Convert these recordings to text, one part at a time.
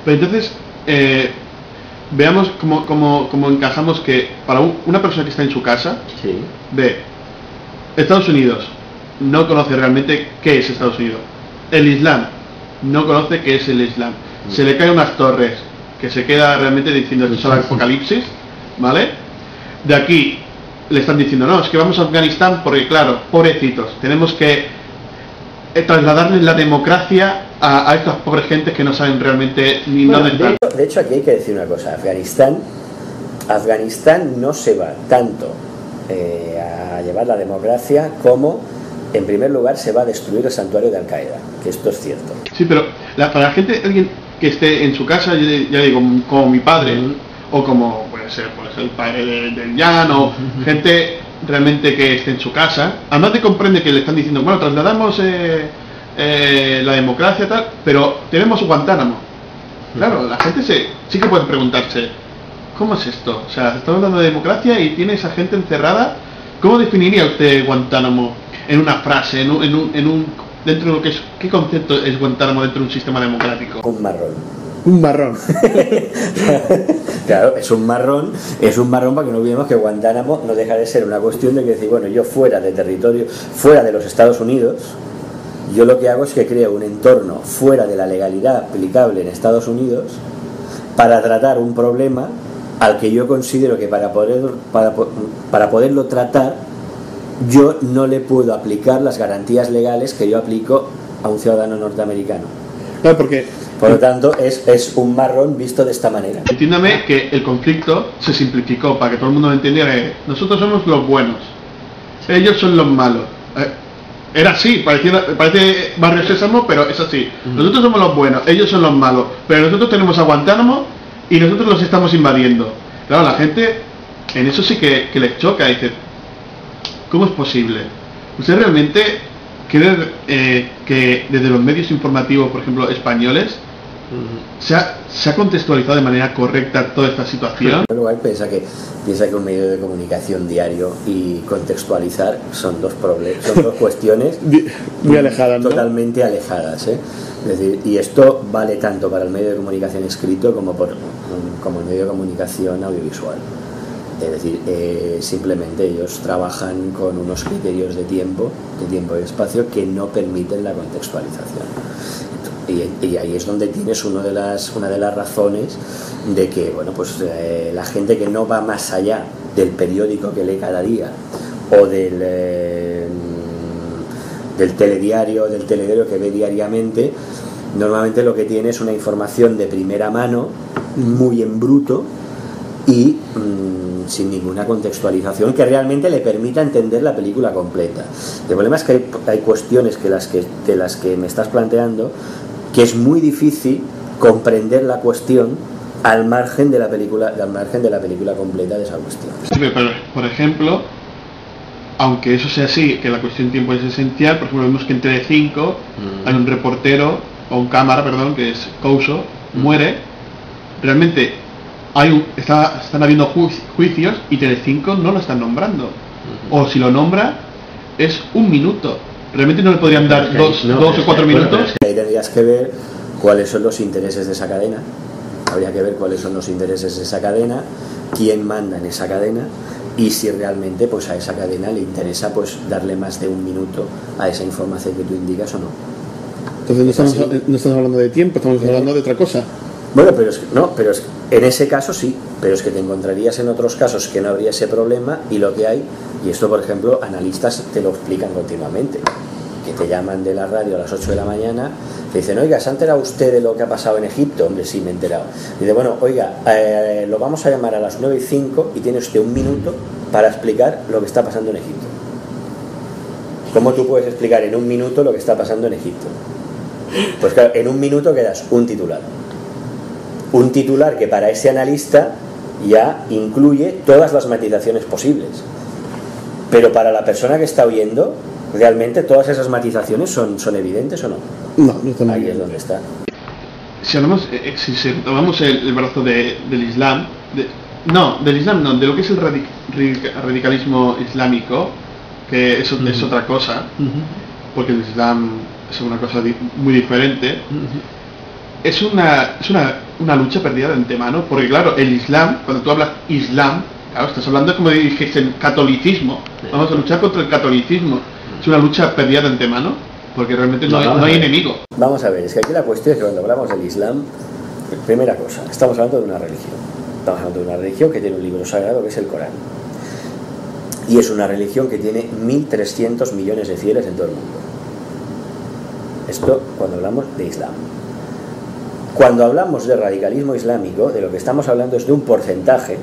Pero entonces, veamos cómo encajamos que para una persona que está en su casa, Sí. ve Estados Unidos, no conoce realmente qué es Estados Unidos. El Islam, no conoce qué es el Islam. Se le caen unas torres, que se queda realmente diciendo esto es el apocalipsis, ¿vale? De aquí le están diciendo, no, es que vamos a Afganistán porque claro, pobrecitos, tenemos que trasladarles la democracia a estas pobres gentes que no saben realmente ni dónde están. De hecho, aquí hay que decir una cosa, Afganistán no se va tanto a llevar la democracia como, en primer lugar, se va a destruir el santuario de Al-Qaeda, que esto es cierto. Sí, pero para la gente, alguien que esté en su casa, ya digo, como mi padre, o como puede ser el padre del Jan, o gente realmente que esté en su casa, además de comprende que le están diciendo, bueno, trasladamos la democracia tal, pero tenemos Guantánamo. Claro, la gente sí que puede preguntarse, ¿cómo es esto? O sea, estamos hablando de democracia y tiene esa gente encerrada. ¿Cómo definiría usted Guantánamo en una frase, dentro de lo que es, qué concepto es Guantánamo dentro de un sistema democrático? Un marrón. Un marrón. Claro, es un marrón para que no olvidemos que Guantánamo no deja de ser una cuestión de que decir, bueno, yo fuera de territorio, fuera de los Estados Unidos, yo lo que hago es que creo un entorno fuera de la legalidad aplicable en Estados Unidos para tratar un problema al que yo considero que para poderlo tratar yo no le puedo aplicar las garantías legales que yo aplico a un ciudadano norteamericano. Claro, porque por lo tanto es un marrón visto de esta manera. Entiéndame que el conflicto se simplificó para que todo el mundo entendiera que nosotros somos los buenos, ellos son los malos. Era así, parece Barrio Sésamo, pero es así. Nosotros somos los buenos, ellos son los malos, pero nosotros tenemos a Guantánamo y nosotros los estamos invadiendo. Claro, la gente en eso sí que les choca, dice, ¿cómo es posible? ¿Usted realmente cree que desde los medios informativos, por ejemplo, españoles, se ha contextualizado de manera correcta toda esta situación? En primer lugar, piensa que un medio de comunicación diario y contextualizar son dos cuestiones muy alejadas, ¿no? Totalmente alejadas, ¿eh? Es decir, y esto vale tanto para el medio de comunicación escrito como el medio de comunicación audiovisual. Es decir, simplemente ellos trabajan con unos criterios de tiempo y espacio que no permiten la contextualización. Y ahí es donde tienes una de las razones de que, bueno, pues la gente que no va más allá del periódico que lee cada día o del telediario que ve diariamente, normalmente lo que tiene es una información de primera mano, muy en bruto y sin ninguna contextualización que realmente le permita entender la película completa. El problema es que hay cuestiones de las que me estás planteando que es muy difícil comprender la cuestión al margen de la película completa de esa cuestión. Sí, pero, por ejemplo, aunque eso sea así, que la cuestión tiempo es esencial, por ejemplo, vemos que en Telecinco hay un reportero, o un cámara, perdón, que es Couso, muere, realmente están habiendo juicios y Telecinco no lo están nombrando, o si lo nombra es un minuto. Realmente no le podrían dar dos o 4 minutos. Ahí tendrías que ver cuáles son los intereses de esa cadena. Habría que ver cuáles son los intereses de esa cadena, quién manda en esa cadena y si realmente pues a esa cadena le interesa pues darle más de un minuto a esa información que tú indicas o no. Entonces no estamos hablando de tiempo, estamos hablando de otra cosa. Bueno, pero en ese caso sí, pero es que te encontrarías en otros casos que no habría ese problema y lo que hay, y esto por ejemplo analistas te lo explican continuamente, que te llaman de la radio a las 8 de la mañana, te dicen, oiga, ¿se ha enterado usted de lo que ha pasado en Egipto? Hombre, sí, me he enterado. Dice, bueno, oiga, lo vamos a llamar a las 9:05 y tiene usted un minuto para explicar lo que está pasando en Egipto. ¿Cómo tú puedes explicar en un minuto lo que está pasando en Egipto? Pues claro, en un minuto quedas un titular. Un titular que para ese analista ya incluye todas las matizaciones posibles. Pero para la persona que está oyendo, ¿realmente todas esas matizaciones son evidentes o no? No están ahí. Es donde está. Si hablamos, si tomamos el brazo del Islam, de lo que es el radicalismo islámico, que eso es otra cosa, porque el Islam es una cosa muy diferente. es una lucha perdida de antemano, porque claro, el Islam, cuando tú hablas Islam, claro, estás hablando como dijiste, el catolicismo. Vamos a luchar contra el catolicismo. Es una lucha perdida de antemano, porque realmente no hay enemigo. Vamos a ver, es que aquí la cuestión es que cuando hablamos del Islam, primera cosa, estamos hablando de una religión. Estamos hablando de una religión que tiene un libro sagrado que es el Corán. Y es una religión que tiene 1.300 millones de fieles en todo el mundo. Esto cuando hablamos de Islam. Cuando hablamos de radicalismo islámico, de lo que estamos hablando es de un porcentaje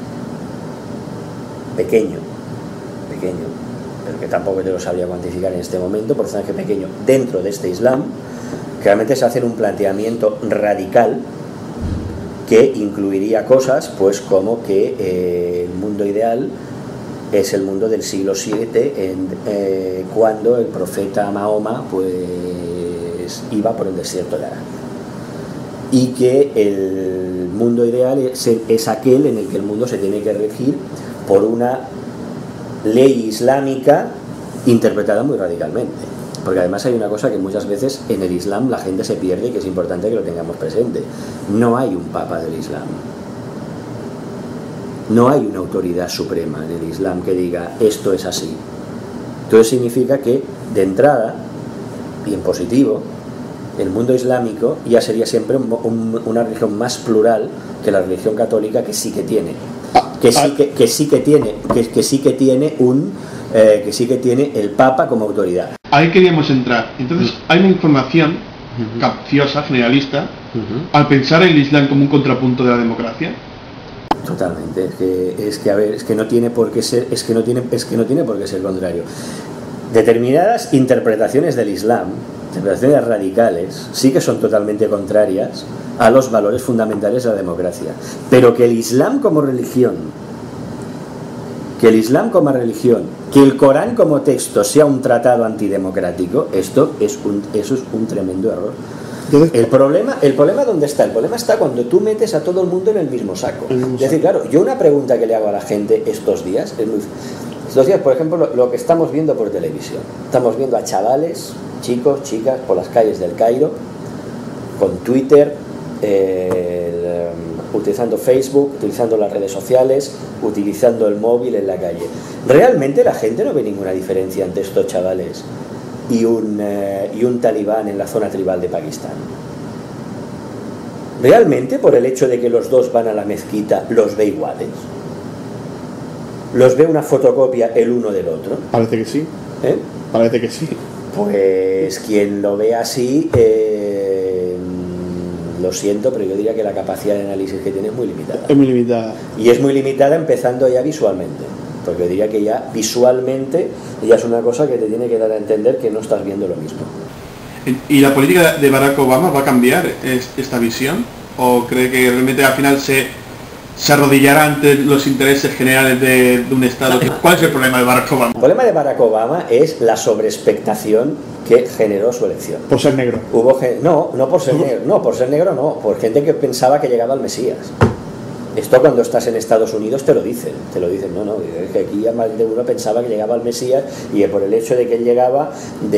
pequeño, pero que tampoco te lo sabría cuantificar en este momento, porcentaje pequeño dentro de este Islam, que realmente se hace un planteamiento radical que incluiría cosas pues como que el mundo ideal es el mundo del siglo VII, cuando el profeta Mahoma pues iba por el desierto de Arabia, y que el mundo ideal es aquel en el que el mundo se tiene que regir por una ley islámica interpretada muy radicalmente. Porque además hay una cosa que muchas veces en el Islam la gente se pierde y que es importante que lo tengamos presente. No hay un papa del Islam. No hay una autoridad suprema en el Islam que diga esto es así. Entonces significa que de entrada, y en positivo, el mundo islámico ya sería siempre una religión más plural que la religión católica, que sí que tiene el Papa como autoridad. Ahí queríamos entrar. Entonces hay una información capciosa, generalista, al pensar el Islam como un contrapunto de la democracia. Totalmente, es que no tiene por qué ser, es que no tiene por qué ser contrario. Determinadas interpretaciones del Islam, interpretaciones radicales, sí que son totalmente contrarias a los valores fundamentales de la democracia. Pero que el Islam como religión, que el Corán como texto sea un tratado antidemocrático, eso es un tremendo error. El problema ¿dónde está? El problema está cuando tú metes a todo el mundo en el mismo saco. Es decir, claro, yo una pregunta que le hago a la gente estos días, por ejemplo, lo que estamos viendo por televisión. Estamos viendo a chavales, chicos, chicas, por las calles del Cairo, con Twitter, utilizando Facebook, utilizando las redes sociales, utilizando el móvil en la calle. Realmente la gente no ve ninguna diferencia entre estos chavales y un talibán en la zona tribal de Pakistán. Realmente, por el hecho de que los dos van a la mezquita, los ve iguales. ¿Los ve una fotocopia el uno del otro? Parece que sí. Parece que sí. Pues quien lo ve así, lo siento, pero yo diría que la capacidad de análisis que tiene es muy limitada. Es muy limitada. Y es muy limitada empezando ya visualmente. Porque yo diría que ya visualmente ya es una cosa que te tiene que dar a entender que no estás viendo lo mismo. ¿Y la política de Barack Obama va a cambiar esta visión? ¿O cree que realmente al final se arrodillará ante los intereses generales de un Estado? ¿Cuál es el problema de Barack Obama? El problema de Barack Obama es la sobreexpectación que generó su elección. Por ser negro. No por ser negro, no, por gente que pensaba que llegaba el Mesías. Esto cuando estás en Estados Unidos te lo dicen, no, es que aquí ya más de uno pensaba que llegaba el Mesías, y por el hecho de que él llegaba,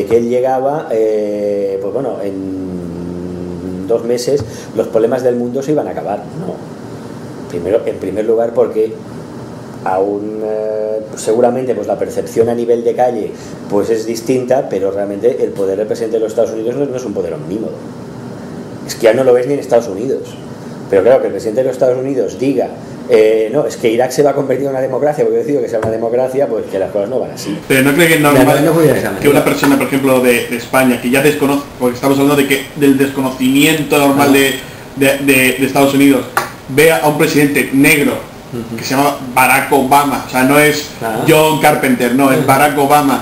pues bueno, en 2 meses los problemas del mundo se iban a acabar. No. En primer lugar porque aún seguramente pues la percepción a nivel de calle pues es distinta, pero realmente el poder del presidente de los Estados Unidos no es un poder omnímodo. Es que ya no lo ves ni en Estados Unidos. Pero claro, que el presidente de los Estados Unidos diga no, es que Irak se va a convertir en una democracia, porque yo decido que sea una democracia, pues que las cosas no van así. Pero no cree que es normal que una persona, por ejemplo, de España, que ya desconoce, porque estamos hablando del desconocimiento normal de Estados Unidos, vea a un presidente negro que se llama Barack Obama, o sea, no es John Carpenter, no, es Barack Obama,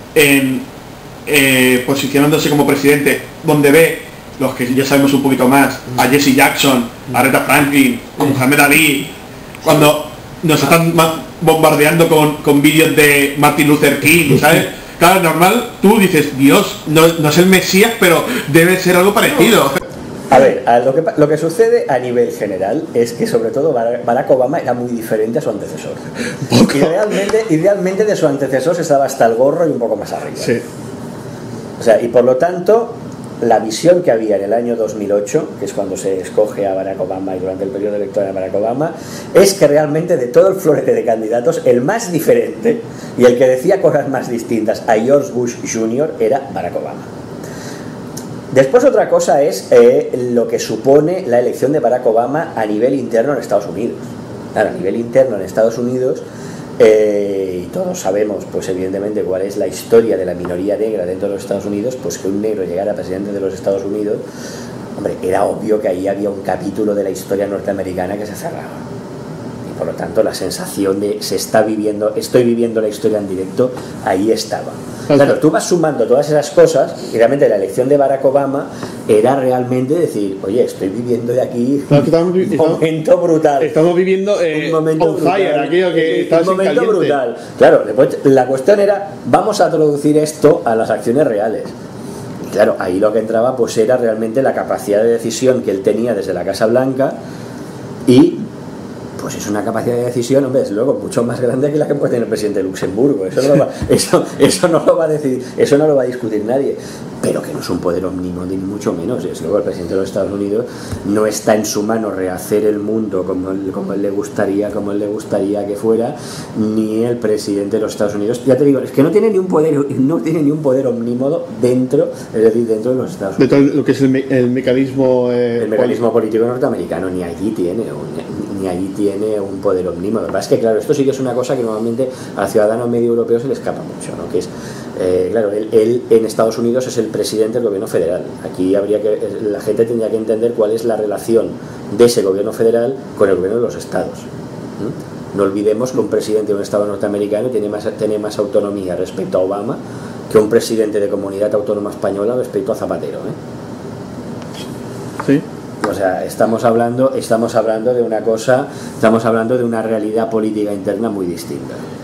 posicionándose como presidente, donde ve los que ya sabemos un poquito más, a Jesse Jackson, a Aretha Franklin, a Muhammad Ali, cuando nos están bombardeando con vídeos de Martin Luther King, ¿sabes? Claro, normal, tú dices, Dios, no es el Mesías, pero debe ser algo parecido. A ver, lo que sucede a nivel general es que sobre todo Barack Obama era muy diferente a su antecesor. Y realmente de su antecesor se estaba hasta el gorro y un poco más arriba. Sí. O sea, y por lo tanto, la visión que había en el año 2008, que es cuando se escoge a Barack Obama y durante el periodo electoral de Barack Obama, es que realmente de todo el florete de candidatos, el más diferente y el que decía cosas más distintas a George Bush Jr. era Barack Obama. Después otra cosa es lo que supone la elección de Barack Obama a nivel interno en Estados Unidos. Claro, a nivel interno en Estados Unidos, y todos sabemos pues evidentemente cuál es la historia de la minoría negra dentro de los Estados Unidos, pues que un negro llegara a presidente de los Estados Unidos, hombre, era obvio que ahí había un capítulo de la historia norteamericana que se cerraba. Y por lo tanto la sensación de estoy viviendo la historia en directo, ahí estaba. Claro, tú vas sumando todas esas cosas y realmente la elección de Barack Obama era realmente decir, oye, estoy viviendo de aquí un momento brutal. Estamos viviendo un momento on fire, aquello que está un momento brutal. Claro, después la cuestión era, vamos a traducir esto a las acciones reales. Y claro, ahí lo que entraba pues era realmente la capacidad de decisión que él tenía desde la Casa Blanca y pues es una capacidad de decisión, hombre, desde luego mucho más grande que la que puede tener el presidente de Luxemburgo. Eso no lo va a decir, eso no lo va a discutir nadie, pero que no es un poder omnímodo ni mucho menos. Desde luego el presidente de los Estados Unidos no está en su mano rehacer el mundo como él le gustaría que fuera, ni el presidente de los Estados Unidos. Ya te digo, es que no tiene ni un poder omnímodo dentro, es decir, dentro de los Estados Unidos. De todo lo que es el mecanismo político norteamericano, ni allí tiene un poder omnímodo. Lo que pasa es que, claro, esto sí que es una cosa que normalmente al ciudadano medio europeo se le escapa mucho, ¿no? Que es, claro, él en Estados Unidos es el presidente del gobierno federal. Aquí la gente tendría que entender cuál es la relación de ese gobierno federal con el gobierno de los estados. No olvidemos que un presidente de un estado norteamericano tiene más autonomía respecto a Obama que un presidente de comunidad autónoma española respecto a Zapatero, Sí. O sea, estamos hablando de una cosa, estamos hablando de una realidad política interna muy distinta.